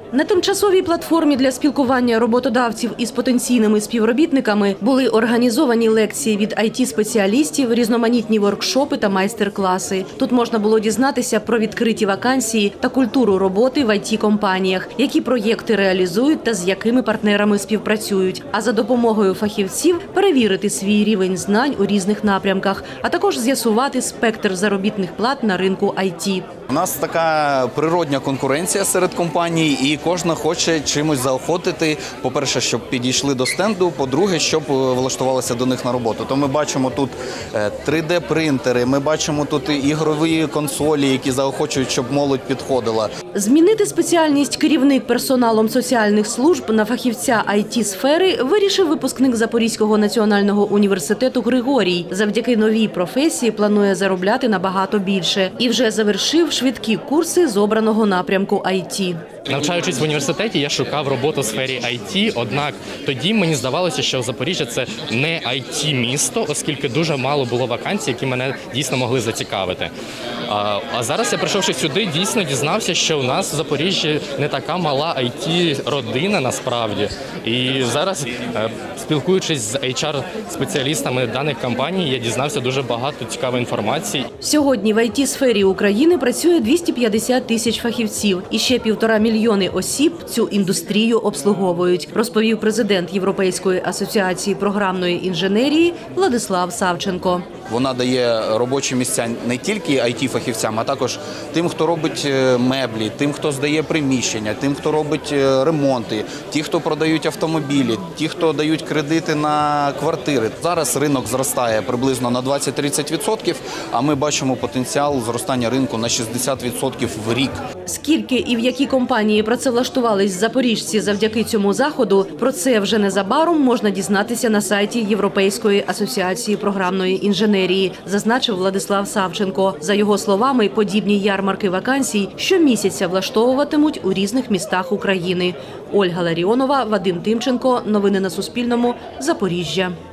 На тимчасовій платформі для спілкування роботодавців із потенційними співробітниками були організовані лекції від IT-спеціалістів, різноманітні воркшопи та майстер-класи. Тут можна було дізнатися про відкриті вакансії та культуру роботи в IT-компаніях, які проєкти реалізують та з якими партнерами співпрацюють. А за допомогою фахівців перевірити свій рівень знань у різних напрямках, а також з'ясувати спектр заробітних плат на ринку IT. У нас така природня конкуренція серед компаній, і кожна хоче чимось заохотити. По-перше, щоб підійшли до стенду, по-друге, щоб влаштувалися до них на роботу. То ми бачимо тут 3D-принтери, ми бачимо тут ігрові консолі, які заохочують, щоб молодь підходила. Змінити спеціальність керівник персоналом соціальних служб на фахівця IT-сфери вирішив випускник Запорізького національного університету Григорій. Завдяки новій професії планує заробляти набагато більше. І вже завершив швидкі курси з обраного напрямку IT. Навчаючись в університеті, я шукав роботу у сфері IT, однак тоді мені здавалося, що Запоріжжя – це не IT-місто, оскільки дуже мало було вакансій, які мене дійсно могли зацікавити. А зараз я, прийшовши сюди, дійсно дізнався, що у нас в Запоріжжі не така мала IT-родина насправді. І зараз, спілкуючись з HR-спеціалістами даних компаній, я дізнався дуже багато цікавої інформації. Сьогодні в IT-сфері України працює 250 тисяч фахівців. І ще 1,5 мільйони осіб цю індустрію обслуговують, розповів президент Європейської асоціації програмної інженерії Владислав Савченко. Вона дає робочі місця не тільки IT-фахівцям, а також тим, хто робить меблі, тим, хто здає приміщення, тим, хто робить ремонти, ті, хто продають автомобілі, ті, хто дають кредити на квартири. Зараз ринок зростає приблизно на 20-30%, а ми бачимо потенціал зростання ринку на 60% в рік. Скільки і в які компанії працевлаштувались запоріжці завдяки цьому заходу, про це вже незабаром можна дізнатися на сайті Європейської асоціації програмної інженерії, зазначив Владислав Савченко. За його словами, подібні ярмарки вакансій щомісяця влаштовуватимуть у різних містах України. Ольга Ларіонова, Вадим Тимченко. Новини на Суспільному. Запоріжжя.